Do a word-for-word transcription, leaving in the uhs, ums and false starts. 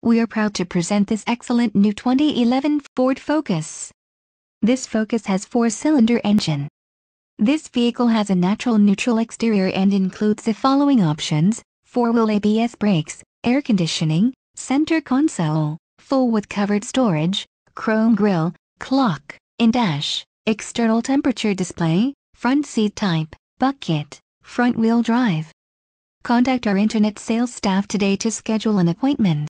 We are proud to present this excellent new twenty eleven Ford Focus. This Focus has four-cylinder engine. This vehicle has a natural neutral exterior and includes the following options: four-wheel A B S brakes, air conditioning, center console, full with covered storage, chrome grille, clock, in-dash, external temperature display, front seat type, bucket, front-wheel drive. Contact our internet sales staff today to schedule an appointment.